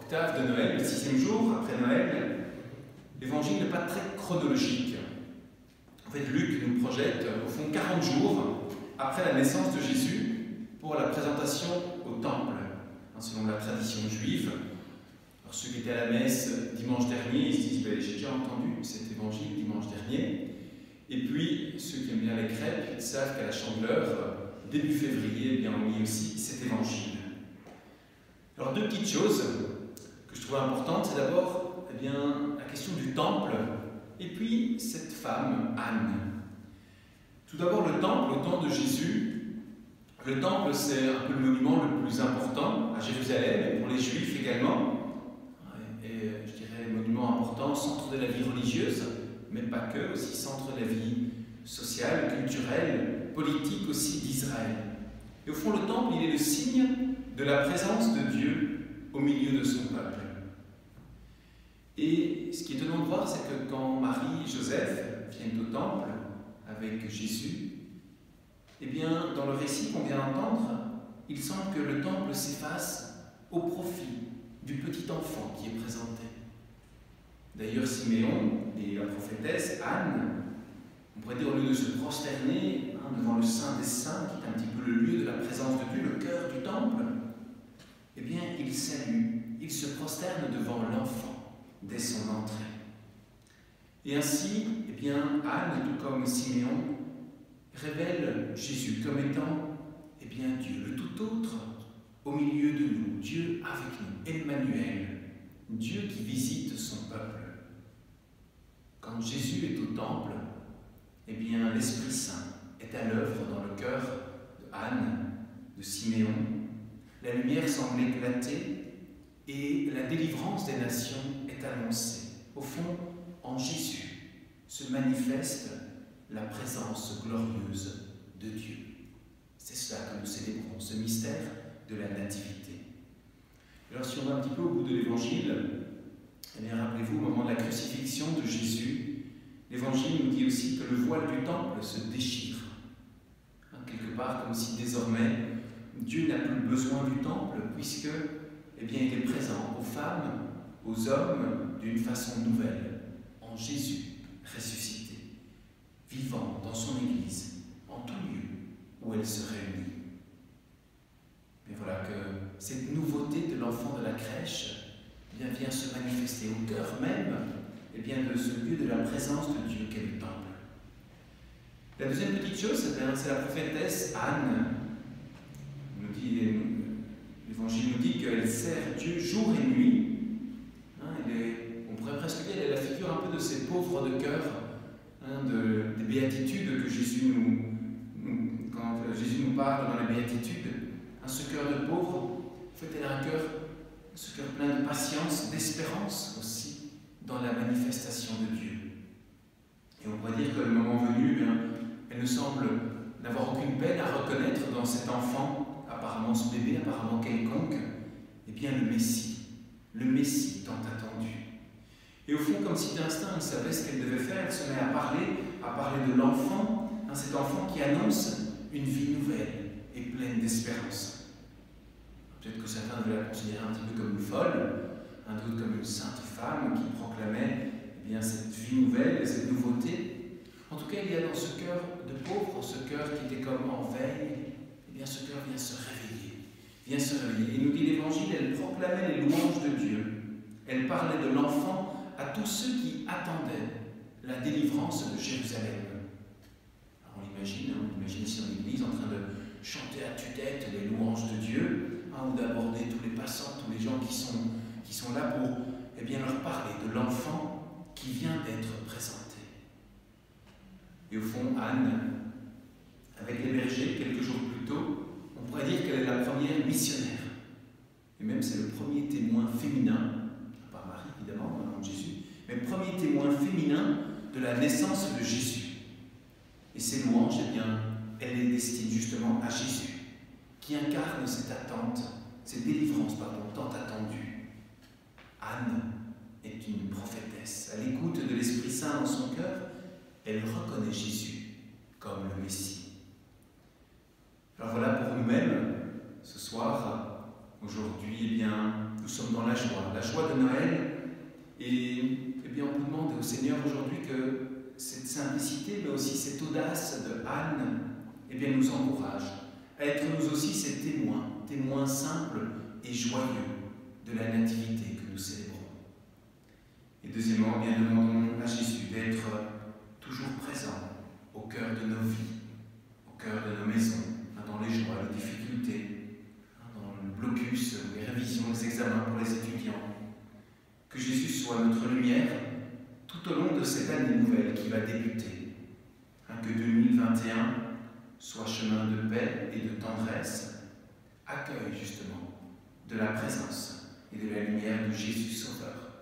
octave de Noël, le 6e jour après Noël, l'évangile n'est pas très chronologique. En fait, Luc nous projette, au fond, 40 jours après la naissance de Jésus pour la présentation au temple, selon la tradition juive. Alors, ceux qui étaient à la messe dimanche dernier, ils se disent j'ai déjà entendu cet évangile dimanche dernier. Et puis, ceux qui aiment bien les crêpes, ils savent qu'à la Chandeleur, début février, on lit aussi cet évangile. Alors, deux petites choses que je trouve importantes, c'est d'abord la question du temple, et puis cette femme, Anne. Tout d'abord, le temple, au temps de Jésus. Le temple, c'est un peu le monument le plus important à Jérusalem, et pour les Juifs également. Et je dirais le monument important, centre de la vie religieuse, mais pas que, aussi centre de la vie sociale, culturelle, politique aussi d'Israël. Et au fond, le temple, il est le signe de la présence de Dieu au milieu de son peuple. Et ce qui est étonnant de voir, c'est que quand Marie et Joseph viennent au temple avec Jésus, eh bien, dans le récit qu'on vient d'entendre, il semble que le temple s'efface au profit du petit enfant qui est présenté. D'ailleurs, Siméon et la prophétesse Anne, on pourrait dire, au lieu de se prosterner devant le Saint des Saints, qui est un petit peu le lieu de la présence de Dieu, le cœur du temple, eh bien, ils saluent, ils se prosternent devant l'enfant dès son entrée. Et ainsi, eh bien, Anne, tout comme Siméon, révèle Jésus comme étant, eh bien, Dieu, le tout autre, au milieu de nous, Dieu avec nous, Emmanuel, Dieu qui visite son peuple. Quand Jésus est au temple, eh bien, l'Esprit Saint est à l'œuvre dans le cœur de Anne, de Siméon. La lumière semble éclater et la délivrance des nations est annoncée. Au fond, en Jésus se manifeste la présence glorieuse de Dieu. C'est cela que nous célébrons, ce mystère de la nativité. Alors, si on va un petit peu au bout de l'évangile, eh bien, rappelez-vous, au moment de la crucifixion de Jésus, l'évangile nous dit aussi que le voile du temple se déchire. Quelque part, comme si désormais, Dieu n'a plus besoin du temple, puisque, eh bien, il est présent aux femmes, aux hommes, d'une façon nouvelle, en Jésus ressuscité, vivant dans son Église, en tout lieu où elle se réunit. Mais voilà que cette nouveauté de l'enfant de la crèche vient se manifester au cœur même de ce lieu de la présence de Dieu qu'est le temple. La deuxième petite chose, c'est la prophétesse Anne. L'Évangile nous dit qu'elle sert Dieu jour et nuit. On pourrait presque dire qu'elle est la figure un peu de ces pauvres de cœur, des béatitudes que Jésus quand Jésus nous parle dans les béatitudes. Ce cœur de pauvre, en fait, elle a ce cœur plein de patience, d'espérance aussi, dans la manifestation de Dieu. Et on pourrait dire que le moment venu, elle ne semble n'avoir aucune peine à reconnaître dans cet enfant, apparemment ce bébé, apparemment quelconque, eh bien le Messie tant attendu. Et au fond, comme si d'instinct, elle savait ce qu'elle devait faire, elle se met à parler de l'enfant, cet enfant qui annonce une vie nouvelle et pleine d'espérance. Peut-être que certains devaient la considérer un petit peu comme une folle, d'autres comme une sainte femme qui proclamait cette vie nouvelle et cette nouveauté. En tout cas, il y a dans ce cœur de pauvre, ce cœur qui était comme en veille, ce cœur vient se réveiller. Il nous dit l'Évangile, elle proclamait les louanges de Dieu. Elle parlait de l'enfant à tous ceux qui attendaient la délivrance de Jérusalem. Alors on imagine ici dans l'Église en train de chanter à tue-tête les louanges de Dieu, ou d'aborder tous les passants, tous les gens qui sont là pour leur parler de l'enfant qui vient d'être présenté. Et au fond, Anne, avec les bergers, quelques jours plus tôt, on pourrait dire qu'elle est la première missionnaire. Et même c'est le premier témoin féminin, à part Marie évidemment, au nom de Jésus, mais le premier témoin féminin de la naissance de Jésus. Et ces louanges, elle les destine justement à Jésus, qui incarne cette attente, cette délivrance, tant attendue. Anne est une prophétesse. À l'écoute de l'Esprit Saint dans son cœur, elle reconnaît Jésus comme le Messie. Alors voilà pour nous-mêmes, ce soir, aujourd'hui, nous sommes sommes dans la joie de Noël. Et bien, on peut demander au Seigneur aujourd'hui que cette simplicité, mais aussi cette audace de Anne, nous encourage à être nous aussi ces témoins simples et joyeux de la nativité que nous célébrons. Et deuxièmement, demandons à Jésus d'être toujours présent au cœur de nos vies, au cœur de nos maisons, dans les joies, les difficultés, dans le blocus, les révisions, les examens pour les étudiants. Que Jésus soit notre lumière tout au long de cette année nouvelle qui va débuter. Que 2021 soit chemin de paix et de tendresse, accueil justement de la présence et de la lumière de Jésus Sauveur.